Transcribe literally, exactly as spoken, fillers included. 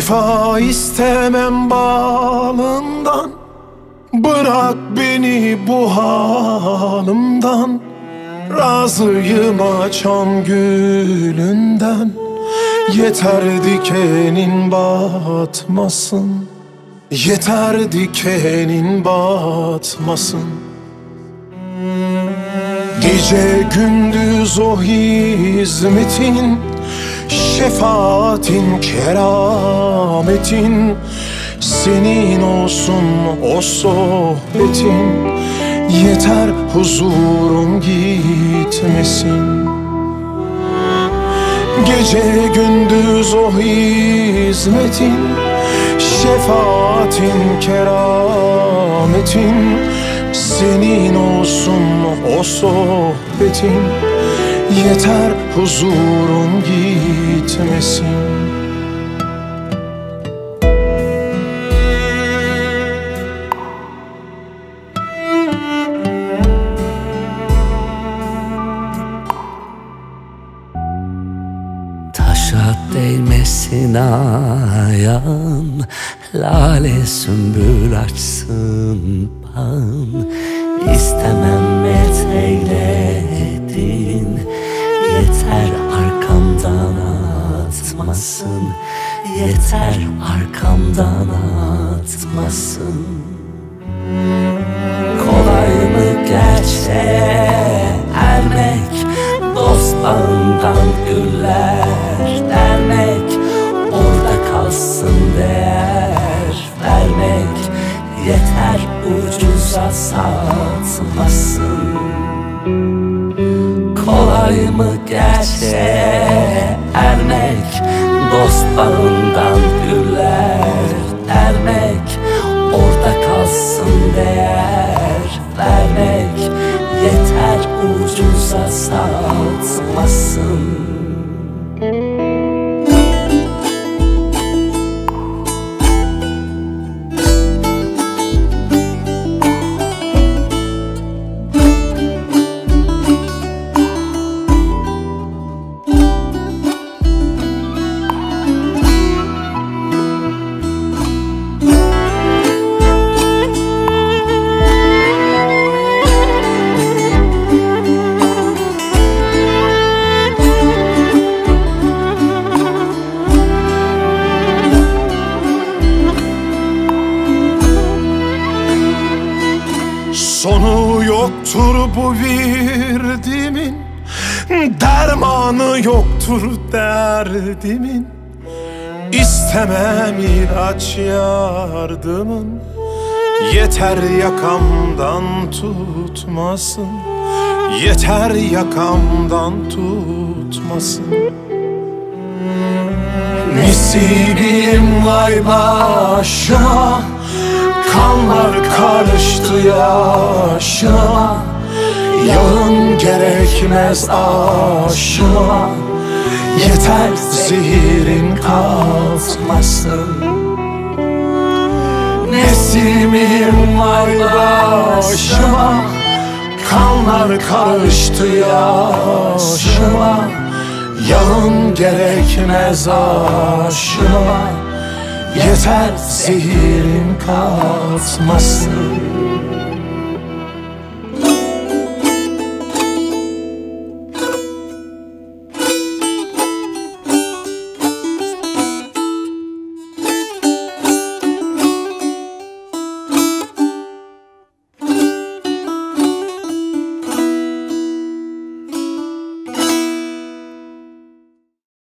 Şifa istemem balından, bırak beni bu halımdan. Razıyım açan gülünden, yeter dikenin batmasın. Yeter dikenin batmasın. Gece gündüz o hizmetin, şefaatin, kerametin, senin olsun o sohbetin. Yeter huzurum gitmesin. Gece gündüz o hizmetin, şefaatin, kerametin, senin olsun o sohbetin. Yeter huzurum gitmesin. Taşa değmesin ayağın, lale sümbül açsın bağın. İstemem eteyledin, yeter arkamdan atmasın. Yeter arkamdan atmasın. Kolay mı gerçeğe ermek, dost bağından güller dermek, orada kalsın değer vermek. Yeter ucuza satmasın. Kolay mı gerçeğe ermek, dost bağından güller dermek, orada kalsın değer vermek. Yeter ucuza satmasın. Sonu yoktur bu virdimin, dermanı yoktur derdimin. İstemem ilaç yardımın, yeter yakamdan tutmasın. Yeter yakamdan tutmasın. Nesibim vay başıma, kanlar karıştı yaşıma. Yağın gerekmez aşıma, yeter zehirin kalmasın. Nesimim var başıma, kanlar karıştı yaşıma. Yağın gerekmez aşıma, yeter zehirin kalmasın.